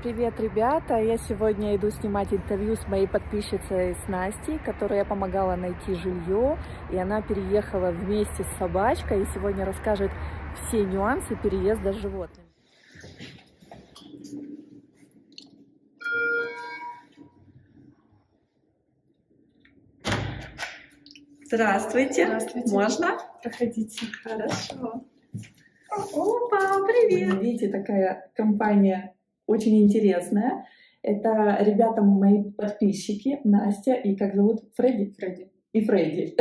Привет, ребята! Я сегодня иду снимать интервью с моей подписчицей с Настей, которой я помогала найти жилье, и она переехала вместе с собачкой, и сегодня расскажет все нюансы переезда с животными. Здравствуйте. Здравствуйте. Можно? Проходите. Хорошо. Опа, привет. Видите, такая компания очень интересная. Это ребята мои подписчики, Настя и как зовут? Фредди? Фредди. И Фредди.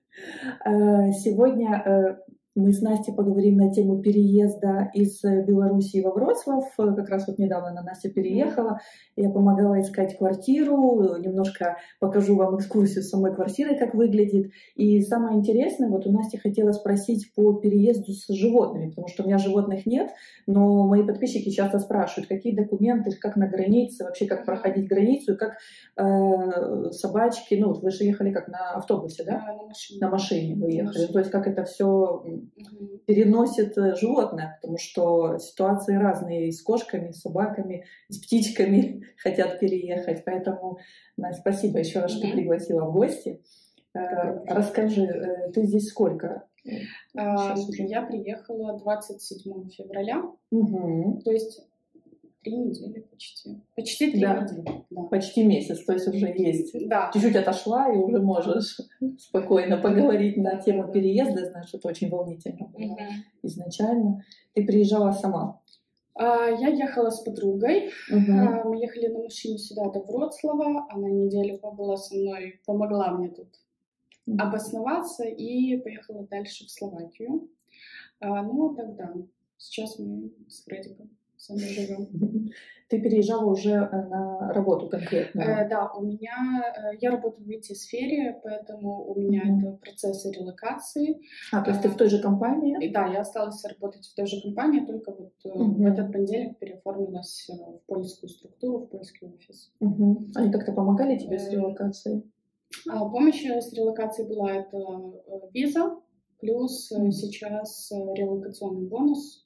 Сегодня мы с Настей поговорим на тему переезда из Белоруссии во Вроцлав. Как раз вот недавно Настя переехала. Я помогала искать квартиру, немножко покажу вам экскурсию самой квартиры, как выглядит. И самое интересное, вот у Насти хотела спросить по переезду с животными, потому что у меня животных нет, но мои подписчики часто спрашивают, какие документы, как на границе, вообще как проходить границу, и как собачки, ну вот вы же ехали как на автобусе, да? На машине. На машине вы ехали. То есть как это все переносит животное, потому что ситуации разные и с кошками, и с собаками, и с птичками хотят переехать. Поэтому, Настя, спасибо еще раз, что пригласила в гости. Расскажи, ты здесь сколько? Я приехала 27 февраля, то есть 3 недели почти. Почти 3 недели. Да. Почти месяц, то есть уже есть. Да. Чуть-чуть отошла и уже можешь спокойно поговорить на тему переезда. Знаешь, это очень волнительно было изначально. Ты приезжала сама? Я ехала с подругой. Мы ехали на машине сюда до Вроцлава. Она неделю побыла со мной, помогла мне тут обосноваться и поехала дальше в Словакию. Ну, тогда. Сейчас мы с Фредиком сами живем. Ты переезжала уже на работу конкретно? Да, я работаю в IT-сфере, поэтому у меня это процессы релокации. То есть ты в той же компании? Да, я осталась работать в той же компании, только вот в этот понедельник переоформилась в польскую структуру, в польский офис. Они как-то помогали тебе с релокацией? Помощь с релокацией была это виза, плюс сейчас релокационный бонус,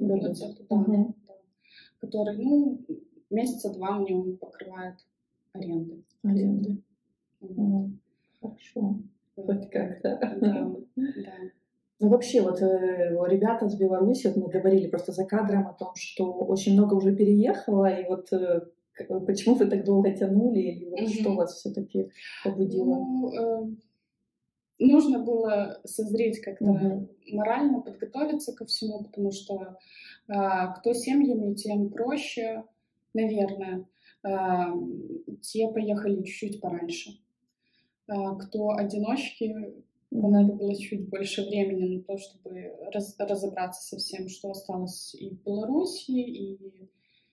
который, месяца 2 мне он покрывает аренды. Хорошо. Хоть как-то. Да. Ну, вообще, вот ребята с Беларуси, вот мы говорили просто за кадром о том, что очень много уже переехало, и вот почему вы так долго тянули, или вот что вас все-таки побудило? Нужно было созреть как-то морально, подготовиться ко всему, потому что кто семьями, тем проще, наверное. Те поехали чуть-чуть пораньше. Кто одиночки, понадобилось чуть больше времени на то, чтобы разобраться со всем, что осталось и в Беларуси, и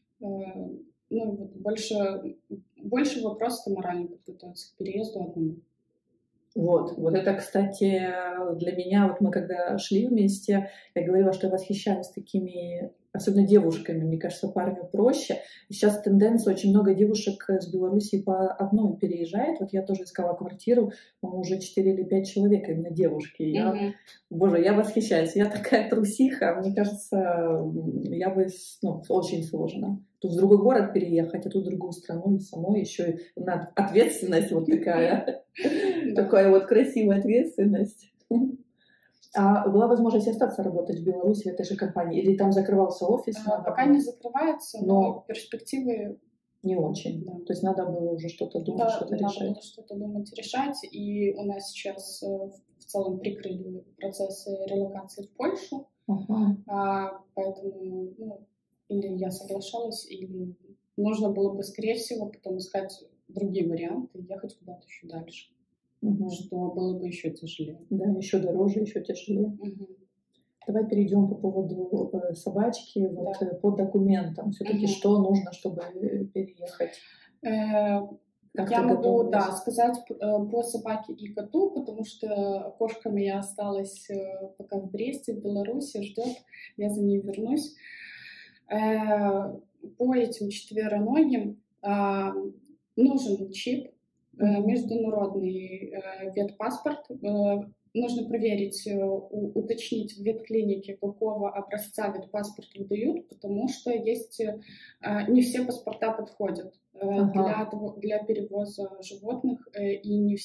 больше вопросов морально подготовиться к переезду одному. Вот это, кстати, для меня, вот мы когда шли вместе, я говорила, что я восхищаюсь такими, особенно девушками, мне кажется, парню проще. Сейчас тенденция, очень много девушек с Беларуси по одной переезжает. Вот я тоже искала квартиру, по-моему, уже 4 или 5 человек, именно девушки. Боже, я восхищаюсь, я такая трусиха, мне кажется, я бы, очень сложно. Тут в другой город переехать, а тут в другую страну, и самой еще и ответственность вот такая. Такая вот красивая ответственность. А была возможность остаться работать в Беларуси в этой же компании? Или там закрывался офис? Пока не закрывается, но перспективы не очень. Да. То есть надо было уже что-то думать, что-то решать. Надо было что-то думать, решать. И у нас сейчас в целом прикрыли процессы релокации в Польшу. Поэтому или я соглашалась, или нужно было бы, скорее всего, потом искать другие варианты и ехать куда-то еще дальше. Что было бы еще тяжелее. Да, еще дороже, еще тяжелее. Давай перейдем по поводу собачки, по документам. Все-таки что нужно, чтобы переехать? Я могу, сказать по собаке и коту, потому что кошками я осталась пока в Бресте, в Беларуси, ждет, я за ней вернусь. По этим четвероногим нужен чип, международный ветпаспорт. нужно проверить, уточнить в ветклинике, какого образца ветпаспорт выдают, потому что есть не все паспорта подходят для перевоза животных, и не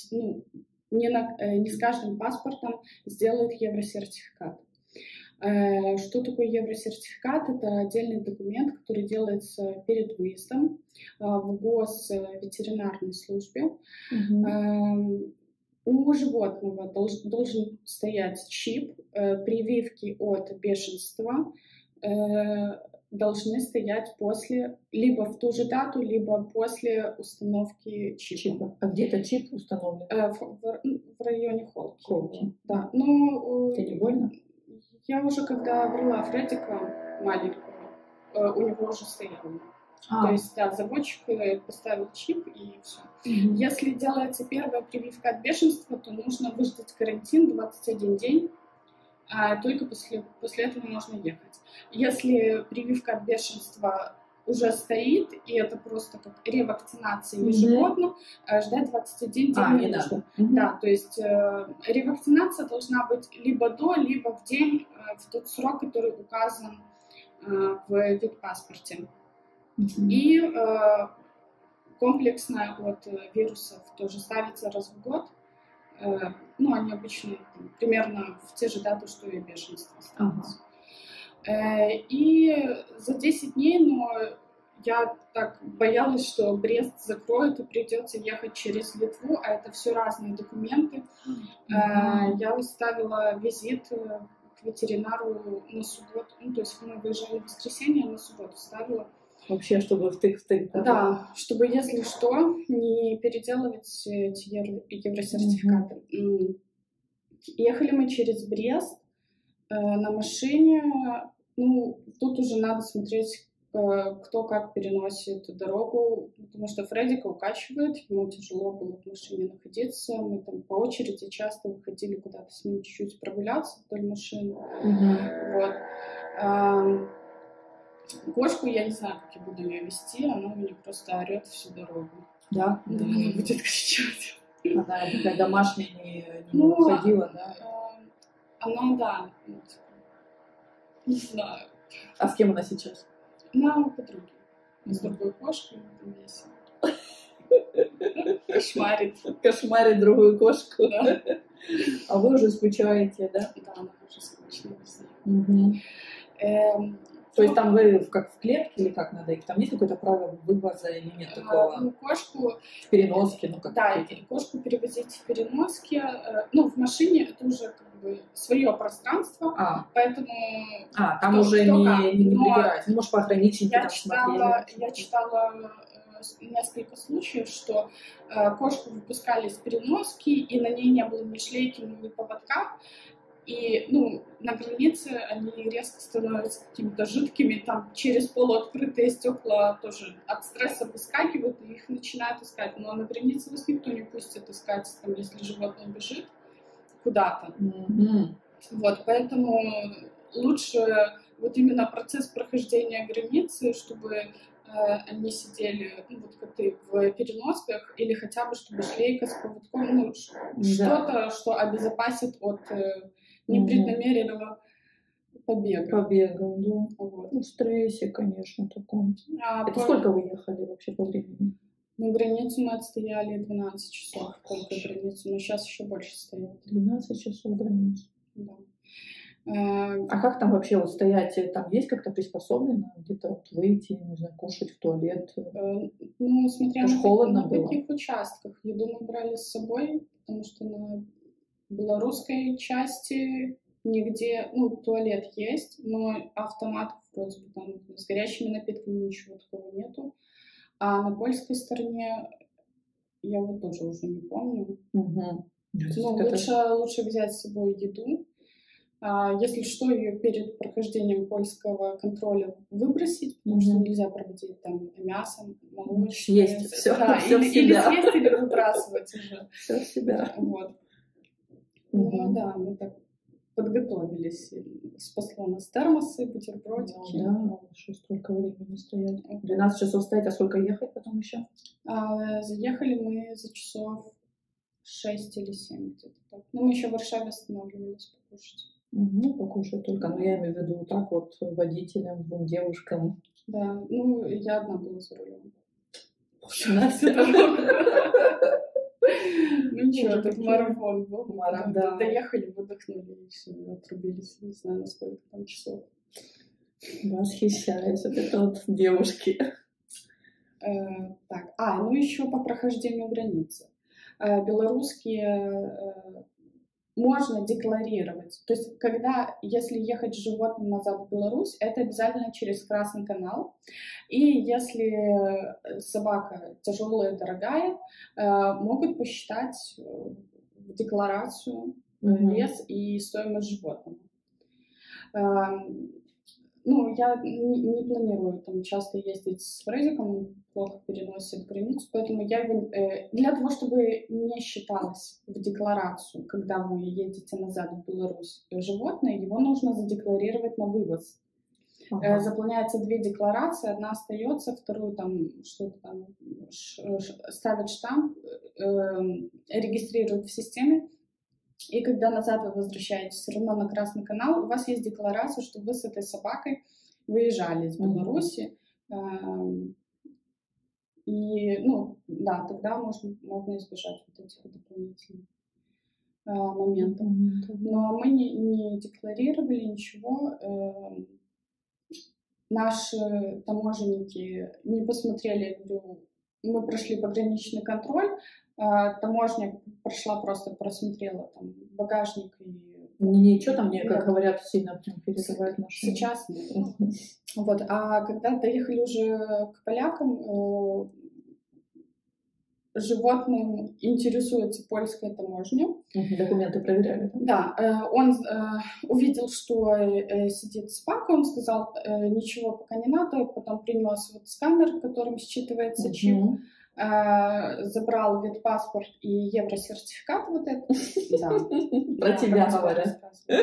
с каждым паспортом сделают евросертификат. Что такое евросертификат? Это отдельный документ, который делается перед выездом в госветеринарной службе. У животного должен стоять чип, прививки от бешенства должны стоять либо в ту же дату, либо после установки чипа. А где этот чип установлен? В районе холки. Да. Тебе не больно? Я уже когда брала Фредика маленького, у него уже стояло. То есть, да, заводчик поставил чип и все. Если делается первая прививка от бешенства, то нужно выждать карантин 21 день, а только после этого можно ехать. Если прививка от бешенства уже стоит, и это просто как ревакцинация животных, ждать 21 день не нужно. Да, то есть ревакцинация должна быть либо до, либо в день, в тот срок, который указан в ветпаспорте. И комплексная от вирусов тоже ставится раз в год. Они обычно примерно в те же даты, что и бешенство ставится. И за 10 дней, но я так боялась, что Брест закроют и придется ехать через Литву, а это все разные документы. Я выставила визит к ветеринару на субботу, то есть мы выезжали в воскресенье, а на субботу ставила. Вообще, чтобы втык-втык. Да, чтобы, если что, не переделывать эти евросертификаты. Ехали мы через Брест на машине. Тут уже надо смотреть, кто как переносит дорогу, потому что Фредика укачивает, ему тяжело было в машине находиться. Мы там по очереди часто выходили куда-то с ним чуть-чуть прогуляться вдоль машины. Вот. Кошку я не знаю, как я буду ее вести, она у меня просто орет всю дорогу. Да? Да, она будет кричать. Она такая домашняя, не уходила, да? Она, да. Не знаю. А с кем она сейчас? Она у подруги. С другой кошкой там весело. Кошмарит. Кошмарит другую кошку. Да. А вы уже скучаете, да? Да, она уже скучная. То есть там вы как в клетке или как надо их? Там есть какое-то правило вывоза или нет такого? Кошку... В переноске, как да, кошку перевозить в переноске. В машине это уже как бы свое пространство, поэтому... там уже не прибирать. Можешь по ограничению я читала несколько случаев, что кошку выпускали из переноски, и на ней не было ни шлейки, ни поводка. И, на границе они резко становятся какими-то жидкими, там через полуоткрытые стекла тоже от стресса выскакивают, и их начинают искать. Но на границе вас никто не пустит искать, там, если животное бежит куда-то. Вот, поэтому лучше вот именно процесс прохождения границы, чтобы они сидели, коты в переносках, или хотя бы, чтобы шлейка с поводком, что-то, что обезопасит от непреднамеренного побега. Да. Вот. В стрессе, конечно, таком. Это сколько вы ехали вообще по времени? Границу мы отстояли 12 часов, только границу, но сейчас еще больше стоят. 12 часов границу? Да. А как там вообще стоять? Там есть как-то приспособлено где-то выйти, не знаю, кушать в туалет? Смотря на каких участках. Еду мы брали с собой, потому что на белорусской части нигде, туалет есть, но автоматов вроде бы там с горячими напитками ничего такого нету. А на польской стороне я вот тоже уже не помню. Лучше взять с собой еду. Если что, ее перед прохождением польского контроля выбросить, потому что нельзя проводить там мясо, молочное. Съесть все, или съесть, или выбрасывать уже. Все в себя. Вот. Да, мы так подготовились. Спасло нас термосы, бутербродики. Да, что столько времени стоять. 12 часов стоять, а сколько ехать потом еще? Заехали мы за часов 6 или 7 где-то так. Ну, мы еще в Варшаве останавливались покушать. Ну, покушать только. Но я имею в виду так вот водителям, 2 девушкам. Да, ну, я одна была за рулем. Настя. Ну ничего, так марафон был. Да. Доехали, выдохнули и все, отрубились. Не знаю, на сколько там часов. Восхищаюсь. Это вот девушки. Так, ну еще по прохождению границы. Белорусские можно декларировать. То есть, если ехать с животным назад в Беларусь, это обязательно через Красный канал. И если собака тяжелая, дорогая, могут посчитать в декларацию вес и стоимость животного. Ну, я не планирую там часто ездить с Фредиком, он плохо переносит границу, поэтому для того, чтобы не считалось в декларацию, когда вы едете назад в Беларусь животное, его нужно задекларировать на вывоз. Заполняются 2 декларации, одна остается, вторую там что-то там ставят штамп, регистрируют в системе. И когда назад вы возвращаетесь все равно на Красный канал, у вас есть декларация, что вы с этой собакой выезжали из Беларуси. И, ну, да, тогда можно избежать вот этих дополнительных моментов. Но мы не декларировали ничего. Наши таможенники не посмотрели, мы прошли пограничный контроль, таможня прошла, просто просмотрела там багажник и... Ничего там, как говорят, сильно прям переживает машину. Сейчас нет. Вот. А когда доехали уже к полякам, животным интересуется польская таможня. Документы проверяли? Да. Он увидел, что сидит собака, он сказал, ничего пока не надо, потом принес вот сканер, которым считывается чип. Забрал ветпаспорт и евросертификат вот этот. Да. Про тебя говорят.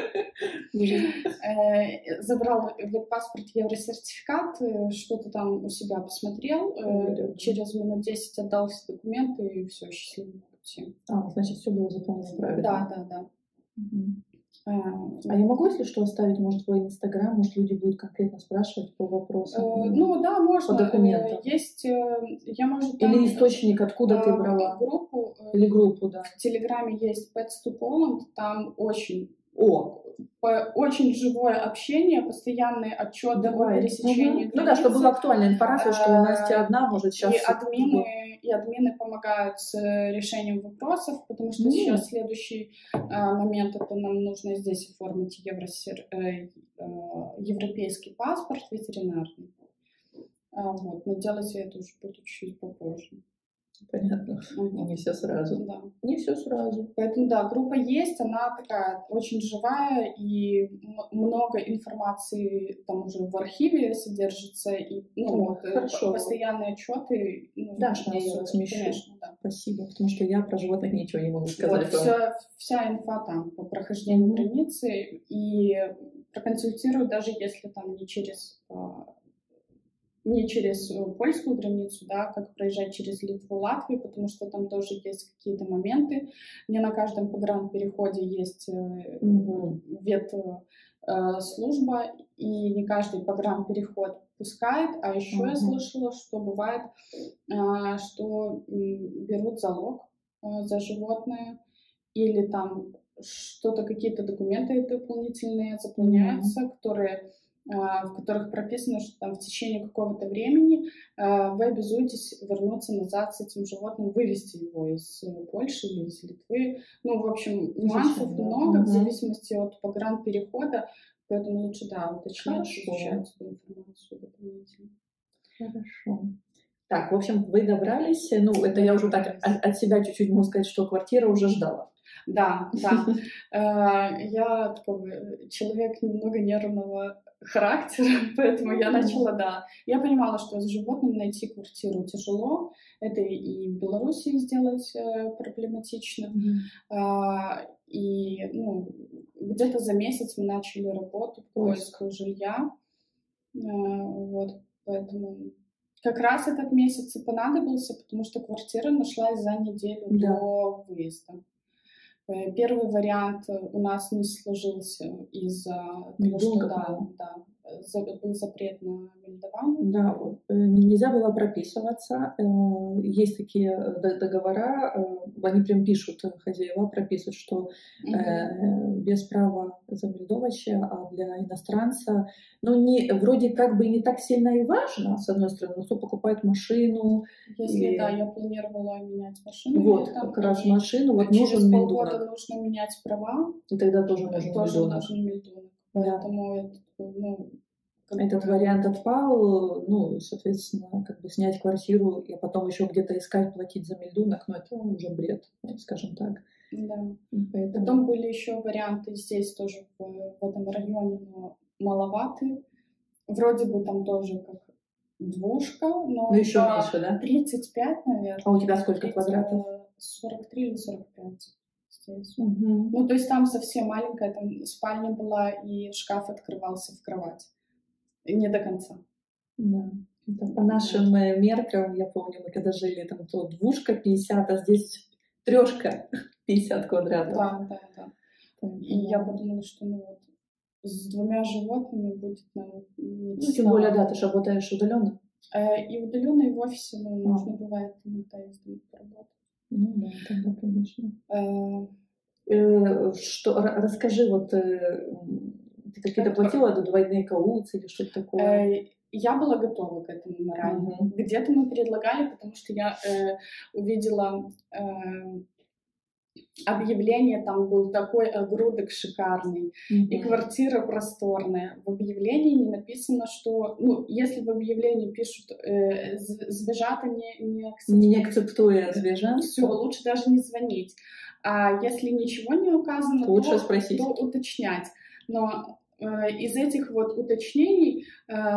Забрал ветпаспорт, евросертификат, что-то там у себя посмотрел, через минут 10 отдал все документы и все, счастливый пути. Значит, все было заполнено правильно. Да. А я могу, если что, оставить, может, твой Инстаграм, может, люди будут конкретно спрашивать по вопросам? Ну, да, можно. По документам. Есть, я, может, там... Или источник, откуда ты брала? Группу. Или группу, да. В Телеграме есть Pets to Poland, там очень живое общение, постоянные отчеты о пересечении. Ну да, чтобы была актуальная информация, что у Насти одна, может, сейчас... И админы помогают с решением вопросов, потому что сейчас следующий момент, это нам нужно здесь оформить европейский паспорт ветеринарный. Вот. Но делать я это уже буду чуть попозже. Понятно. Не все сразу. Да. Не все сразу. Поэтому, да, группа есть, она такая очень живая, и много информации там уже в архиве содержится, и постоянные отчеты. Да, что я размещу. Конечно, да. Спасибо, потому что я про животных ничего не могу сказать. Вся инфа там по прохождению границы, и проконсультирую, даже если там не через польскую границу, да, как проезжать через Литву, Латвию, потому что там тоже есть какие-то моменты. Не на каждом погранпереходе есть ветслужба, и не каждый погранпереход пускает. А еще я слышала, что бывает, что берут залог за животное, или там что-то, какие-то документы дополнительные заполняются, в которых прописано, что там в течение какого-то времени вы обязуетесь вернуться назад с этим животным, вывести его из Польши или из Литвы. Ну, в общем, нюансов много в зависимости от погранперехода, поэтому лучше, уточнять, изучать эту информацию дополнительно. Хорошо. Так, в общем, вы добрались, это я уже так от себя чуть-чуть могу сказать, что квартира уже ждала. Да. Я такой человек немного нервного характера, поэтому я начала, Я понимала, что с животным найти квартиру тяжело. Это и в Беларуси сделать проблематично. И где-то за месяц мы начали работу по поиску жилья. Вот, поэтому... как раз этот месяц и понадобился, потому что квартира нашлась за неделю до выезда. Первый вариант у нас не сложился из-за того, что был запрет на мельдование. Да, нельзя было прописываться. Есть такие договора, они прям пишут, хозяева прописывают, что без права замельдовать, а для иностранца, вроде как бы не так сильно и важно, с одной стороны, кто покупает машину. Если, я планировала менять машину. Вот, как раз машину, вот через нужен полгода мельдонок. нужно менять права. И тогда тоже нужен мельдонок. Поэтому этот вариант отпал, соответственно, как бы снять квартиру, и потом еще где-то искать, платить за мельдонок, это уже бред, скажем так. Да. Поэтому... Потом были еще варианты здесь тоже в этом районе, но маловаты. Вроде бы там тоже как двушка, но еще меньше, да? 35, наверное. А у тебя сколько квадратов? 43 или 45 здесь. Угу. То есть там совсем маленькая, там спальня была, и шкаф открывался в кровать. Не до конца. Да. Это по нашим меркам, я помню, мы когда жили, там то двушка 50, а здесь трешка 50 квадратов. Да. И я подумала, что с 2 животными будет тем более, ты же работаешь удаленно. И удаленно, и в офисе, нужно бывает иногда ездить поработать. Тогда, конечно. Расскажи, ты какие-то платила до двойные кауции или что-то такое? Я была готова к этому морально. Где-то мы предлагали, потому что я увидела объявление, там был такой огородок шикарный, и квартира просторная. В объявлении не написано, что... если в объявлении пишут «звежата не акцептуя звежат», все, лучше даже не звонить. А если ничего не указано, лучше спросить. То уточнять. Но из этих уточнений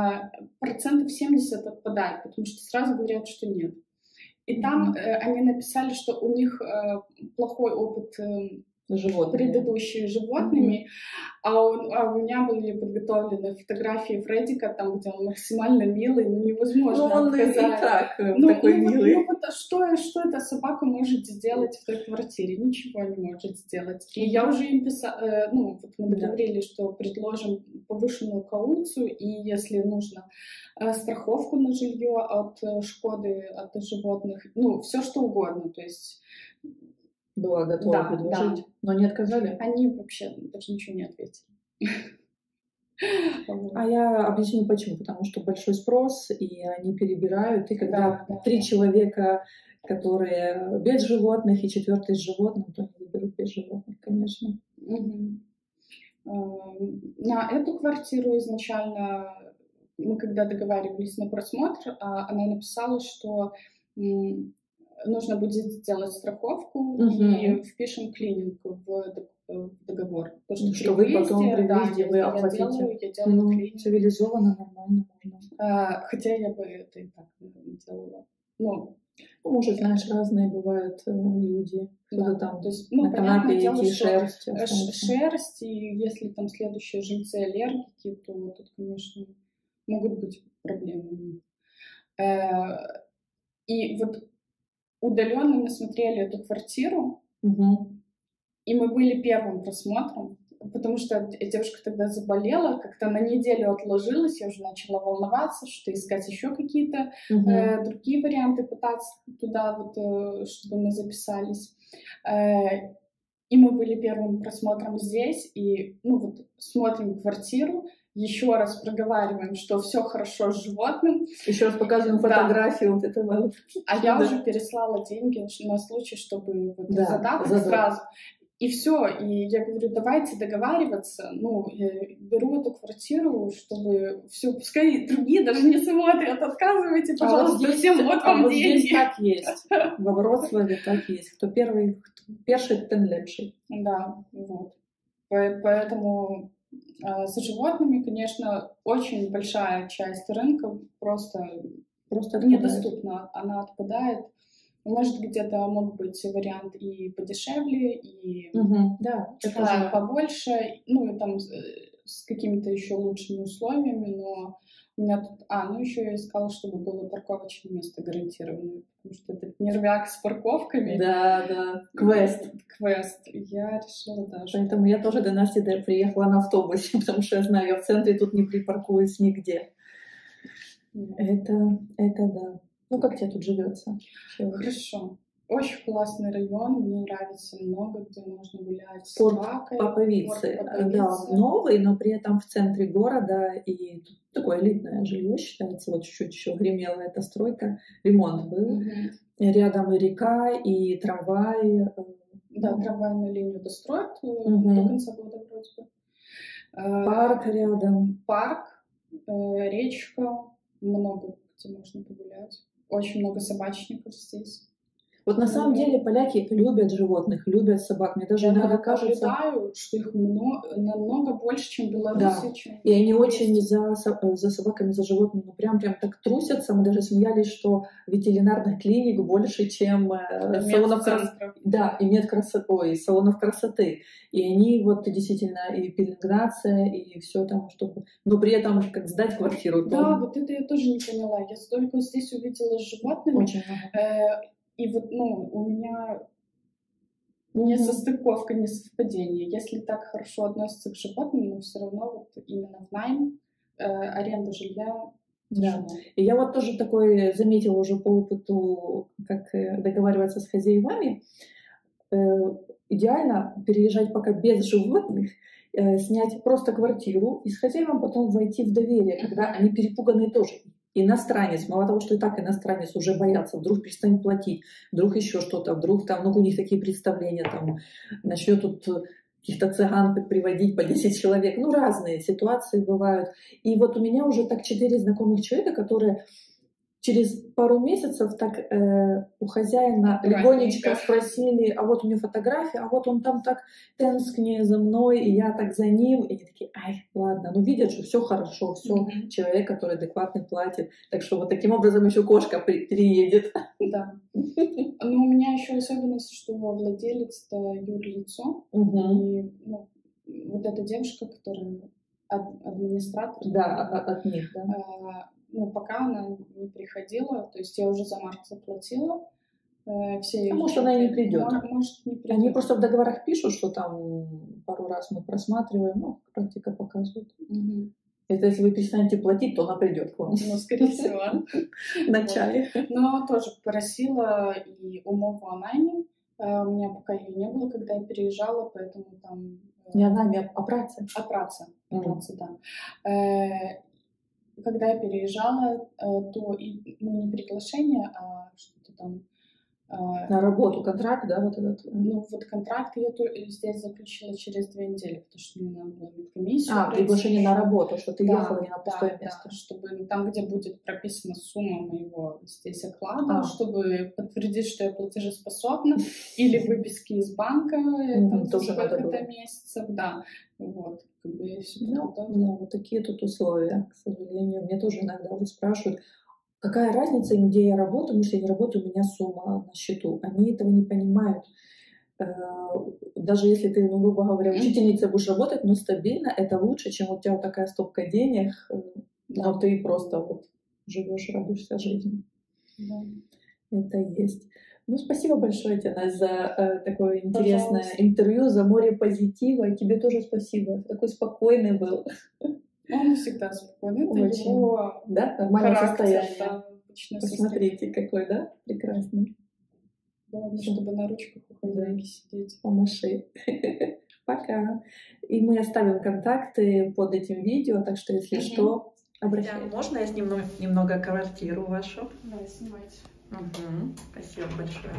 70% отпадает, потому что сразу говорят, что нет. И там они написали, что у них плохой опыт предыдущими животными, а у меня были подготовлены фотографии Фреддика, там, где он максимально милый, невозможно отказать. Он и так такой милый. Что эта собака может сделать в той квартире? Ничего не может сделать. И я уже им писала, мы договорились, что предложим повышенную кауцию, и если нужно страховку на жилье от шкоды, от животных, все что угодно, то есть... Была готова предложить, но не отказали? Они вообще даже ничего не ответили. А я объясню почему. Потому что большой спрос, и они перебирают. И когда 3 человека, которые без животных, и 4-й с животным, то они выберут без животных, конечно. На эту квартиру изначально мы когда договаривались на просмотр, она написала, что нужно будет сделать страховку и впишем клининг в договор. Что вы потом при выезде вы оплатите. Я делаю клининг. Цивилизованно, нормально можно. Хотя я бы это и так делала. Может, знаешь, разные бывают люди. Кто-то там то есть, на канапе идти, шерсть. Шерсть, и если там следующие жильцы аллергики, то тут, конечно, могут быть проблемы. И удаленно мы смотрели эту квартиру, и мы были первым просмотром, потому что девушка тогда заболела, как-то на неделю отложилась, я уже начала волноваться, что искать еще какие-то другие варианты, пытаться туда, чтобы мы записались. И мы были первым просмотром здесь, и смотрим квартиру, еще раз проговариваем, что все хорошо с животным. Еще раз показываем фотографию этого. А я уже переслала деньги на случай, чтобы задаться сразу. И все. И я говорю, давайте договариваться. Беру эту квартиру, чтобы все, пускай другие даже не смотрят. Отказывайте, пожалуйста, всем, вот вам деньги. Здесь так есть. Во Вроцлаве так есть. Кто первый, тем лепший. Да, Поэтому с животными, конечно, очень большая часть рынка просто недоступна. Она отпадает. Может, где-то мог быть вариант и подешевле, и побольше, и там с какими-то еще лучшими условиями, но У меня тут... ну еще я искала, чтобы было парковочное место гарантированное, потому что это нервяк с парковками. Да, квест. Квест. Я решила, да. Поэтому я тоже до Насти приехала на автобусе, потому что я знаю, я в центре тут не припаркуюсь нигде. Это да. Ну, как тебе тут живется? Хорошо. Очень классный район, мне нравится много, где можно гулять с Порт собакой. Поповицы. Да, новый, но при этом в центре города, и тут такое элитное жилье считается, вот чуть-чуть еще гремела эта стройка, ремонт был. Рядом и река, и трамвай. Да, трамвайную линию достроят до конца года вроде бы. Парк рядом. Парк, речка, много где можно погулять. Очень много собачников здесь. Вот на самом деле поляки любят животных, любят собак. Мне даже иногда кажется... Я наблюдаю, что их намного больше, чем в Беларуси. Да. И они очень за собаками, за животными, ну прям так трусятся. Мы даже смеялись, что ветеринарных клиник больше, чем салонов красоты. Да, и салонов красоты. И они вот действительно и пеленгация, и все там, чтобы... Но при этом как сдать квартиру. Да, вот это я тоже не поняла. Я столько здесь увидела с животными. Очень много. И вот, у меня не состыковка, не совпадение. Если так хорошо относятся к животным, но все равно вот именно в найм, аренда жилья. Да. И я вот тоже такой заметила уже по опыту, как договариваться с хозяевами. Идеально переезжать пока без животных, снять просто квартиру и с хозяевами потом войти в доверие, когда они перепуганы тоже. Иностранец, мало того, что и так иностранец уже боятся, вдруг перестанет платить, вдруг еще что-то, вдруг там, у них такие представления, там, начнет тут каких-то цыган приводить по 10 человек, разные ситуации бывают. И вот у меня уже так 4 знакомых человека, которые через пару месяцев так у хозяина легонечко спросили, а вот у него фотография, а вот он там так тенскнее за мной, и я так за ним. И они такие, ладно, видят, что все хорошо, все человек, который адекватный платит. Так что вот таким образом еще кошка переедет. Да. Но у меня еще особенность, что владелец — это юрлицо. И вот эта девушка, которая администратор. Да, от них, да. Пока она не приходила, то есть я уже за март заплатила. Может, она и не придет. Может, не придет. Они просто в договорах пишут, что там пару раз мы просматриваем, практика показывает. Это если вы перестанете платить, то она придет к вам. Скорее всего. Вначале. Но тоже просила и умову о найме. У меня пока ее не было, когда я переезжала, поэтому там... Не о найме, а о праце. О праце, да. Когда я переезжала, то не приглашение, а что-то там... На работу контракт, да, вот этот? Вот контракт я здесь заключила через 2 недели, потому что мне надо было медкомиссию. Приглашение на работу, что ты ехала не на пустое место. Да, чтобы там, где будет прописана сумма моего здесь оклада, чтобы подтвердить, что я платежеспособна, или выписки из банка, за сколько-то месяцев, да. Вот. Вот такие тут условия, к сожалению. Мне тоже иногда спрашивают, какая разница, где я работаю, потому что я не работаю, у меня сумма на счету. Они этого не понимают. Даже если ты, грубо говоря, учительницей будешь работать, но стабильно, это лучше, чем у тебя вот такая стопка денег, но ты просто живешь, радуешься жизни. Да. Это есть. Спасибо большое тебе, Настя, за такое интересное интервью, за море позитива. И тебе тоже спасибо. Такой спокойный был. Он всегда спокойный. Очень. Его нормальное состояние. Да, посмотрите, какой, да? Прекрасный. Главное, чтобы на ручках у хозяйки сидеть. Помаши. Пока. И мы оставим контакты под этим видео, так что, если что, обращайтесь. Можно я сниму немного квартиру вашу? Да, снимайте. Спасибо большое.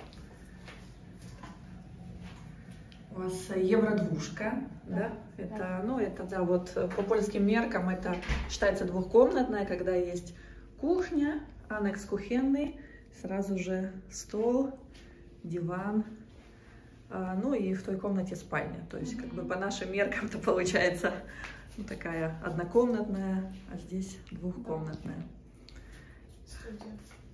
У вас евро-двушка, да? Это по польским меркам это считается двухкомнатная, когда есть кухня, аннекс кухенный, сразу же стол, диван, и в той комнате спальня. То есть по нашим меркам это получается такая однокомнатная, а здесь двухкомнатная. Студия.